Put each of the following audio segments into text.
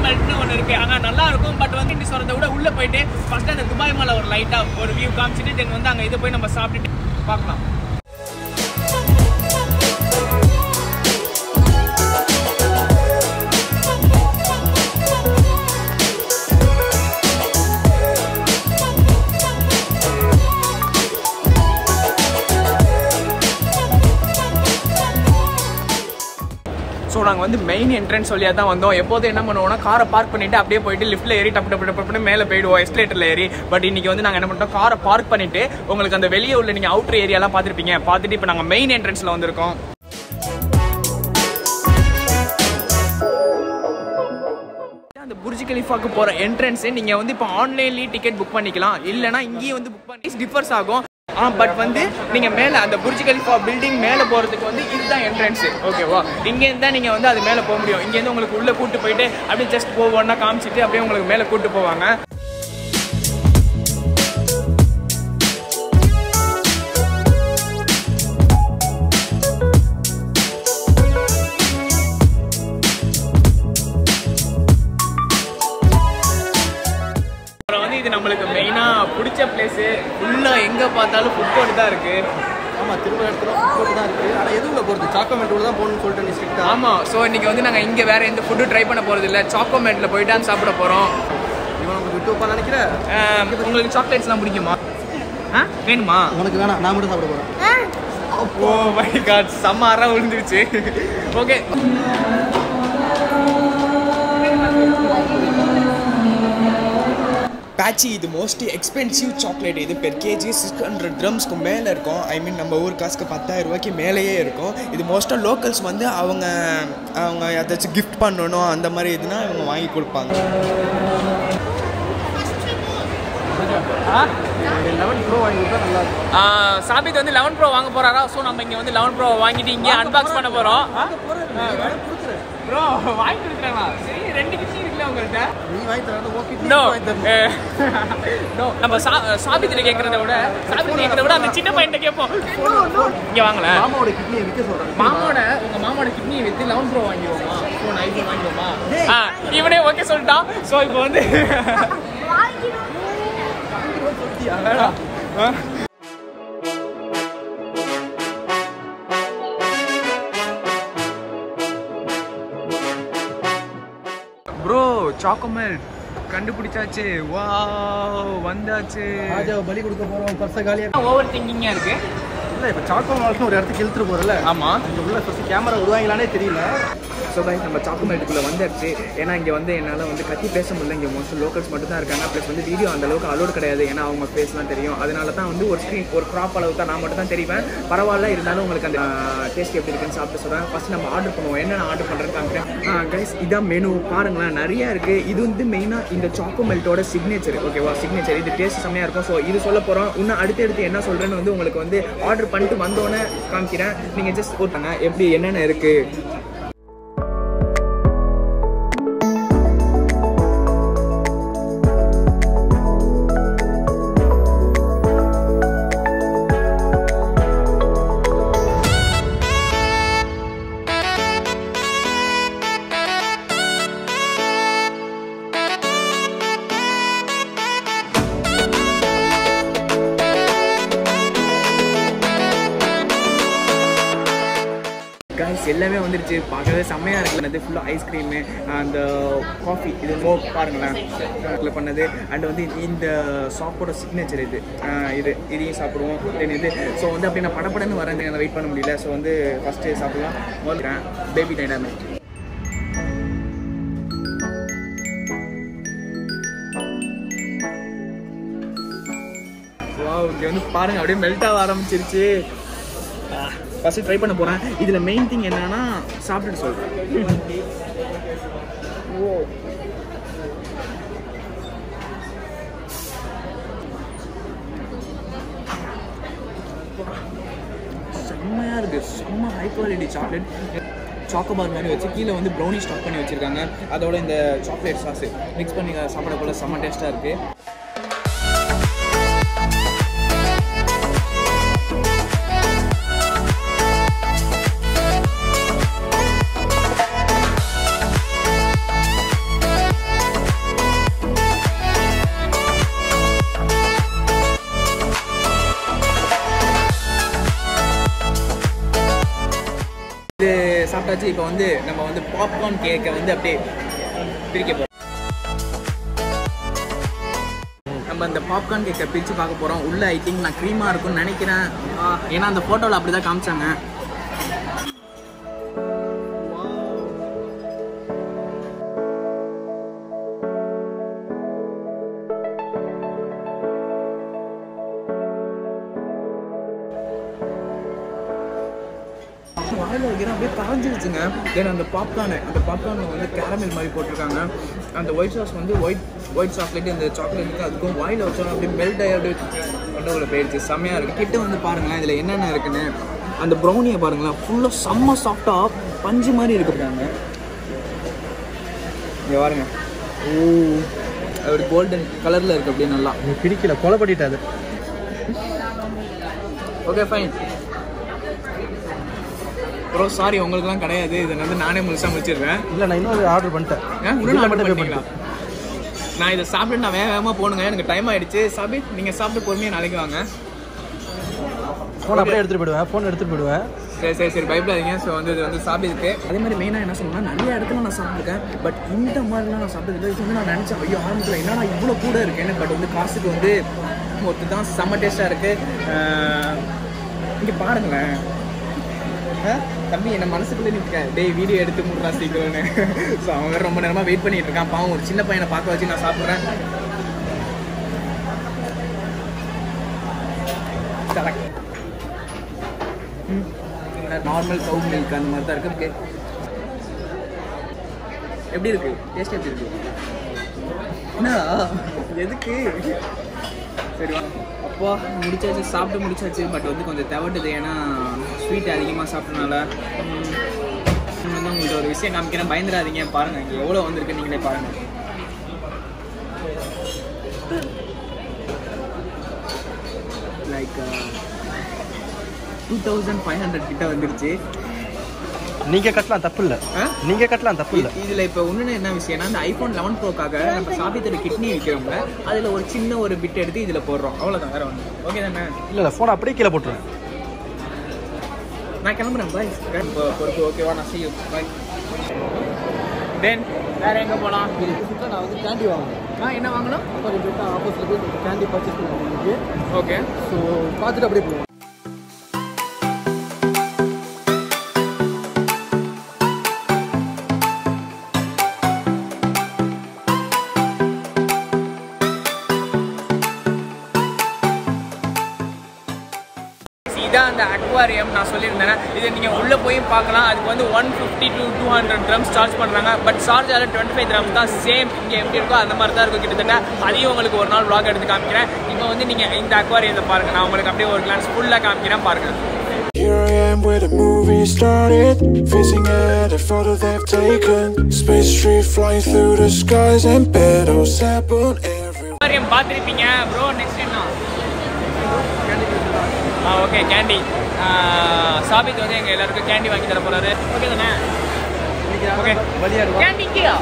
மெல்ட்னு ஒன்று இருக்குது. அங்கே நல்லா இருக்கும். பட் வந்து இப்படி சொல்கிறத விட உள்ளே போயிட்டு ஃபஸ்ட்டு அந்த துபாய் மாலை ஒரு லைட்டாக ஒரு வியூ காமிச்சிட்டு தென் வந்து அங்கே இதை போய் நம்ம சாப்பிட்டுட்டு பார்க்கலாம். ஸோ நாங்கள் வந்து மெயின் என்ட்ரன்ஸ் வழியாக தான் வந்தோம். எப்போதும் என்ன பண்ணுவோம்னா காரை பார்க் பண்ணிவிட்டு அப்படியே போயிட்டு லிஃப்ட்டில் ஏறி டப்பு டப்பு டப்புன்னு மேலே போயிடுவோம், எஸ்கலேட்டரில் ஏறி. பட் இன்றைக்கி வந்து நாங்கள் என்ன பண்ணிட்டோம், காரை பார்க் பண்ணிவிட்டு உங்களுக்கு அந்த வெளியே உள்ள நீங்கள் அவுட்டர் ஏரியாலாம் பார்த்துருப்பீங்க. பார்த்துட்டு இப்போ நாங்கள் மெயின் என்ட்ரன்ஸில் வந்திருக்கோம். அந்த புர்ஜ் கலிஃபாக்கு போகிற என்ட்ரன்ஸு நீங்கள் வந்து இப்போ ஆன்லைன்லேயே டிக்கெட் புக் பண்ணிக்கலாம். இல்லைனா இங்கேயே வந்து புக் பண்ணி டிஃபர்ஸ் ஆகும். பட் வந்து நீங்கள் மேலே அந்த புர்ஜ் கலிஃபா பில்டிங் மேலே போகிறதுக்கு வந்து இதுதான் என்ட்ரன்ஸு. ஓகேவா? இங்கேருந்து தான் நீங்கள் வந்து அது மேலே போக முடியும். இங்கேருந்து உங்களுக்கு உள்ளே கூப்பிட்டு போயிட்டு அப்படியே ஜஸ்ட் போவோன்னா காமிச்சிட்டு அப்படியே உங்களுக்கு மேலே கூப்பிட்டு போவாங்க. இது நம்மளுக்கு மெயினாக பிடிச்ச பிளேஸு. ஃபுல்லாக எங்கே பார்த்தாலும் ஃபுட் கோர்ட் தான் இருக்குது. ஆமாம், திரும்ப இடத்துல ஃபுட் கோர்ட் தான் இருக்குது. ஆனால் எதுவும் போகிறது சாக்கோமெண்ட்டோட தான் போகணும்னு சொல்லிட்டு ஸ்ட்ரிக்டாக. ஆமாம். ஸோ இன்றைக்கி வந்து நாங்கள் இங்கே வேறு எந்த ஃபுட்டு ட்ரை பண்ண போகிறது இல்லை. சாக்கோமெண்ட்டில் போயிட்டு தான் சாப்பிட போகிறோம். இவன் உங்களுக்கு விட்டு வைப்பான்னு நினைக்கிறேன். உங்களுக்கு சாக்லேட்ஸ்லாம் பிடிக்குமா? வேணுமா? உனக்கு வேணாம், நான் மட்டும் சாப்பிட போகிறேன். ஓ மை காட், செம்ம அற விழுந்துருச்சு. ஓகே, பேட்சி இது மோஸ்ட்லி எக்ஸ்பென்சிவ் சாக்லேட். இது பெர் கேஜி 600 dirhamsக்கு மேலே இருக்கும். ஐ மீன் நம்ம ஊர் காசுக்கு 10,000 ரூபாய்க்கு மேலேயே இருக்கும். இது மோஸ்ட்டாக லோக்கல்ஸ் வந்து அவங்க ஏதாச்சும் கிஃப்ட் பண்ணணும் அந்த மாதிரி இதுனா இவங்க வாங்கி கொடுப்பாங்க. 11 Pro வாங்கி கொடுத்தா நல்லா இருக்கும். சாபித் வந்து 11 Pro வாங்க போகிறாரா? ஸோ நம்ம இங்கே வந்து 11 Pro வாங்கிட்டு இங்கே அன்பாக்ஸ் பண்ண போகிறோம். ப்ரோ வாங்கி கொடுக்குறாங்களா? சரி, 2 கிட்னி இருக்குல்ல உங்கள்கிட்ட. நீ வாங்கி தரது ஓகே. நோ நம்ம சாபித்தில் கேட்குறத விட அந்த சின்ன பையன்கிட்ட கேட்போம். இங்கே வாங்கல, மாமாவோட கிட்னியை விற்க சொல்கிறேன். உங்கள் மாமாவோட கிட்னியை விற்று 11 Pro வாங்கிடுவோமா? ஃபோன் ஐஃபோன் வாங்கிடுவோமா? இவனே ஓகே சொல்லிட்டான். ஸோ இப்போ வந்து ப்ரோ சாக்கோமெல்ட் கண்டுபிடிச்சாச்சு. வாவ், வந்தாச்சு. ராஜாவை பலி கொடுக்க போகிறோம். பர்ச காலியாக ஓவர் திங்கிங்காக இருக்கு. இல்லை, இப்போ சாக்கோமெல்ட்னு ஒரு இடத்துக்கு இழுத்துட்டு போகிறல. ஆமாம், இங்கே உள்ள ஃபஸ்ட்டு கேமரா விடுவாங்களானே தெரியல. ஸோ கைஸ் நம்ம சாக்கோமெல்ட்டுக்குள்ளே வந்துடுச்சு. ஏன்னா இங்கே வந்து என்னால் வந்து கத்தி பேச முடியல. இங்கே மோஸ்ட் லோக்கல்ஸ் மட்டும் தான் இருக்காங்க. ப்ளஸ் வந்து வீடியோ அந்தளவுக்கு அலோடு கிடையாது. ஏன்னா அவங்க ஃபேஸ்லாம் தெரியும். அதனால தான் வந்து ஒரு க்ராப் அளவுக்கு தான் நான் மட்டும் தான் தெரிவேன். பரவாயில்ல, இருந்தாலும் உங்களுக்கு அந்த டேஸ்ட் எப்படி இருக்குன்னு சாப்பிட்டு சொல்கிறேன். ஃபஸ்ட் நம்ம ஆர்டர் பண்ணுவோம். என்னென்ன ஆர்டர் பண்ணுறேன்னு காமிக்கிறேன். கைஸ் இதான் மெனு பாருங்களேன், நிறையா இருக்குது. இது வந்து மெயினாக இந்த சாக்கோமெல்ட்டோட சிக்னேச்சர். ஓகேவா? சிக்னேச்சர். இது டேஸ்ட் செம்மையாக இருக்கும். ஸோ இது சொல்ல போகிறோம். இன்னும் அடுத்து என்ன சொல்கிறேன்னு வந்து உங்களுக்கு வந்து ஆர்டர் பண்ணிட்டு வந்தோன்னே காமிக்கிறேன். நீங்கள் ஜஸ்ட் போட்டாங்க எப்படி என்னென்ன இருக்குது. கைஸ் எல்லாமே வந்துருச்சு. பார்க்கவே செம்மையாக இருக்குது. அது ஃபுல்லாக ஐஸ்கிரீமு, அந்த காஃபி, இது மோக் பாருங்களேன் இதில் பண்ணது. அண்ட் வந்து இந்த ஷாப்போட சிக்னேச்சர் இதையும் சாப்பிடுவோம். தென் இது ஸோ வந்து அப்படி நான் படப்படன்னு வரேன், என்னால் வெயிட் பண்ண முடியல. ஸோ வந்து ஃபஸ்ட்டு சாப்பிடலாம். முதல்ல பேபி டைனாமே. வாவ், இங்கே வந்து பாருங்கள் அப்படியே மெல்ட் ஆக ஆரம்பிச்சிருச்சு. ஃபஸ்ட்டு ட்ரை பண்ண போகிறேன். இதில் மெயின் திங் என்னன்னா சாப்பிட்டுட்டு சொல்கிறேன். ஓ, செம்மையாக இருக்குது. செம்ம ஹை குவாலிட்டி சாக்லேட். சாக்கோபார் மாதிரி வச்சு கீழே வந்து ப்ரௌனி ஸ்டாக் பண்ணி வச்சுருக்காங்க. அதோட இந்த சாக்லேட் சாஸு மிக்ஸ் பண்ணி சாப்பிட போல செம்ம டேஸ்ட்டாக இருக்குது. சாப்பிட்டாச்சு. இப்போ வந்து நம்ம வந்து பாப்கார்ன் கேக்கை வந்து அப்படியே பிரிக்க போகிறோம். நம்ம இந்த பாப்கார்ன் கேக்கை பிரித்து பார்க்க போகிறோம். உள்ளே ஐ திங்க் நான் க்ரீமாக இருக்கும்னு நினைக்கிறேன். ஏன்னா அந்த ஃபோட்டோவில் அப்படி தான் காமிச்சாங்க. வாயில் வைக்கிறேன் அப்படியே கரைஞ்சிருச்சுங்க. தென் அந்த பாப்கார்னில் வந்து கேரமல் மாதிரி போட்டிருக்காங்க. அந்த ஒயிட் சாஸ் வந்து ஒயிட் சாக்லேட், இந்த சாக்லேட்டுக்கு அதுக்கும் வாயில் வச்சோம் அப்படியே மெல்ட் ஆகி அப்படியே கொண்டவுல போயிடுச்சு. செம்மையாக இருக்குது. கிட்ட வந்து பாருங்களேன் இதில் என்னென்ன இருக்குன்னு. அந்த ப்ரௌனியை பாருங்களேன், ஃபுல்லாக செம்ம சாஃப்டாக பஞ்சு மாதிரி இருக்குறாங்க. இங்கே பாருங்க, ஒரு கோல்டன் கலரில் இருக்குது அப்படியே நல்லா. பிடிக்கல, கொலை பண்ணிட்டாது. ஓகே ஃபைன் ப்ரோ, சாரி உங்களுக்குலாம் கிடையாது. இதை வந்து நானே முழுசாக முடிச்சிடுறேன். இல்லை நான் இன்னொரு ஆர்டர் பண்ணிட்டேன். நான் இதை சாப்பிட்டு நான் வேகமாக போகணுங்க, எனக்கு டைம் ஆகிடுச்சு. சாபித் நீங்கள் சாப்பிட்டு பொறுமையாக நாளைக்கு வாங்க. ஃபோன் அப்படியே எடுத்துகிட்டு போயிடுவேன். சரி பயப்படாதீங்க. ஸோ வந்து இது வந்து சாப்பிட்டுருக்கு. அதே மாதிரி மெயினாக என்ன சொன்னால் நிறைய இடத்துல நான் சாப்பிட்ருக்கேன். பட் இந்த மாதிரிலாம் நான் சாப்பிட்டது இது வந்து நான் நினச்சேன் ஐயோ ஆரம்பத்தில் என்னன்னா இவ்வளோ கூட இருக்கேன்னு. பட் வந்து காசுக்கு வந்து ஒருத்து தான் செம்ம டேஸ்ட்டாக இருக்குது. இங்கே பாருங்களேன் தம்பி, என்ன மனசுக்குள்ளே நிற்கிறேன் டேய் வீடியோ எடுத்து முடுறா சீக்கிரம்னு. ஸோ அவங்க ரொம்ப நேரமாக வெயிட் பண்ணிட்டு இருக்கான். பாவம் ஒரு சின்ன பையனை பார்க்க வச்சு நான் சாப்பிட்றேன். நார்மல் கவு மில்க் அந்த மாதிரி தான் இருக்கு. எப்படி இருக்கு டேஸ்ட்? எப்படி இருக்கு? என்ன எதுக்கு? சரி அப்போ முடிச்சாச்சு, சாப்பிட்டு முடிச்சாச்சு. பட் வந்து கொஞ்சம் தவட்டுது, ஏன்னா ஸ்வீட் அதிகமாக சாப்பிட்டனால. வந்து உங்கள்கிட்ட ஒரு விஷயம் காமிக்கிறேன், பயந்துடாதீங்க. பாருங்கள் இங்கே எவ்வளோ வந்திருக்கு நீங்களே பாருங்கள். லைக் 2500 கிட்ட வந்துருச்சு. நீங்கள் கட்டலாம் தப்பு இல்லை. இதில் இப்போ ஒன்று என்ன விஷயம்னா, இந்த ஐஃபோன் 11 ப்ரோக்காக நம்ம சாப்பிட்டோட கிட்னி விற்கிறோம்ல, அதில் ஒரு சின்ன ஒரு பிட் எடுத்து இதில் போடுறோம், அவ்வளோதான், வேறு ஒன்று. ஓகே தானே? இல்லை ஃபோன் அப்படியே கீழே போட்டுருவேன். நான் கிளம்புறேன். பாய். பொறுப்பு ஓகேவா? நான் செய்யும். பாய். தென் வேறு எங்கே போகலாம்? நான் வந்து கேண்டி வாங்கணும். என்ன வாங்கணும்? ஆப்போசிட்டில் போய் கேண்டி பர்ச்சேஸ் பண்ணுவாங்க. ஓகே. ஸோ பார்த்துட்டு அப்படியே போவோம். இதான் அந்த அக்வாரியம் நான் சொல்லியிருந்தேன். இதை நீங்கள் உள்ளே போய் பார்க்கலாம். அதுக்கு வந்து 150 to 200 dirhams சார்ஜ் பண்ணுறாங்க. பட் சார்ஜால் 25 dirhams தான். சேம் இங்கே எப்படி இருக்கோ அந்த மாதிரி தான் இருக்கும் கிட்டத்தட்ட. அதையும் உங்களுக்கு ஒரு நாள் vlog எடுத்து காமிக்கிறேன். இப்போ வந்து நீங்கள் இந்த அக்வாரியத்தை பாருங்கள். நான் உங்களுக்கு அப்படியே ஒரு கிளான்ஸ் ஃபுல்லாக காமிக்கிறேன், பாருங்கள். Here I am where the movie started, facing at a photo they've taken. Space tree flying through the skies and petals happen everywhere. Aquarium பார்த்துருப்பீங்க ப்ரோ. நெக்ஸ்ட் என்ன? Okay candy. சாபித் வந்து எங்கள் எல்லாருக்கும் கேண்டி வாங்கி தர போகிறாரு. ஓகே தானே? ஓகே கேண்டி இங்கேயா?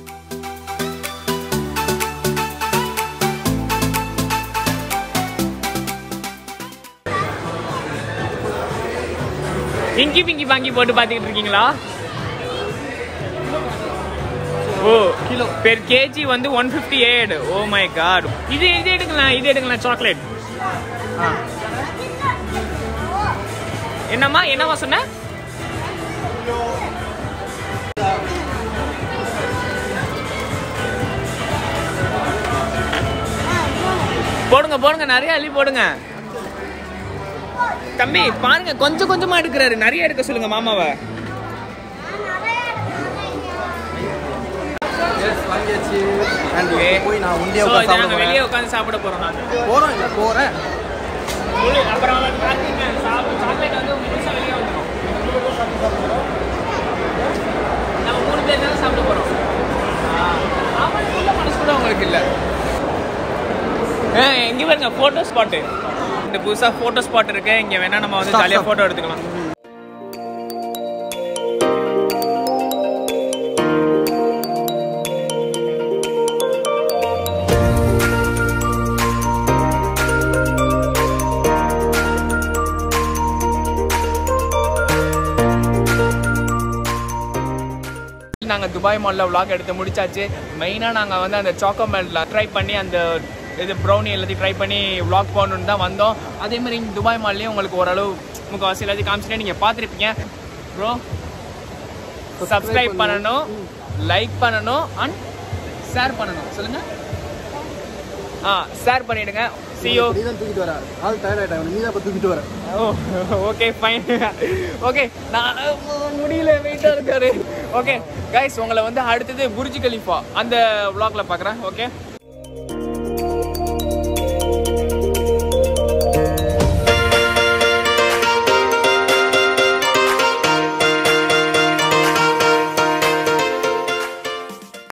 இங்கி பிங்கி வாங்கி போட்டு பார்த்துக்கிட்டு இருக்கீங்களா? ஓ கிலோ பெர் கேஜி வந்து 158. Oh my god. இது எடுக்கலாம் சாக்லேட். என்னம்மா சொன்ன? போடுங்க நிறைய அள்ளி போடுங்க. தம்பி பாருங்க, கொஞ்சம் கொஞ்சமா எடுக்கிறாரு. நிறைய எடுக்க சொல்லுங்க மாமாவை. வெளியே உட்காந்து சாப்பிட போறோம். அப்புறம் சாக்லேட் வந்து வெளியே வந்துடும். நம்ம 3 பேர் தான் சாப்பிட போறோம். மனசு கூட உங்களுக்கு இல்லை. எங்கே பாருங்க ஃபோட்டோ ஸ்பாட்டு. இந்த புதுசாக ஃபோட்டோ ஸ்பாட் இருக்கு. இங்கே வேணா நம்ம வந்து ஜாலியாக ஃபோட்டோ எடுத்துக்கலாம். நாங்கள் துபாய் மாலில் vlog எடுத்து முடிச்சாச்சு. மெயினாக நாங்கள் வந்து அந்த சாக்கோ மெல்ட்டில் ட்ரை பண்ணி அந்த இது ப்ரௌனி எல்லாத்தையும் ட்ரை பண்ணி vlog போகணுன்னு தான் வந்தோம். அதேமாதிரி இங்கே துபாய் மால்லேயும் உங்களுக்கு ஓரளவு முக்கால்வாசி எல்லாத்தையும் காமிச்சிட்டே நீங்கள் பார்த்துருப்பீங்க. ப்ரோ சப்ஸ்கிரைப் பண்ணணும், லைக் பண்ணணும் அண்ட் ஷேர் பண்ணணும். சொல்லுங்கள். ஷேர் பண்ணிவிடுங்க. சியோ நீ தான் தூக்கிட்டு வர ஆள் டயர்ட் ஆகிட்டாங்க, நீ தான் இப்போ தூக்கிட்டு வர. Okay fine. ஓகே நான் முடியல, வெயிட்டாக இருக்காரு. ஓகே கைஸ், உங்களை வந்து அடுத்தது புர்ஜ் கலீஃபா அந்த vlogல பார்க்குறேன். ஓகே.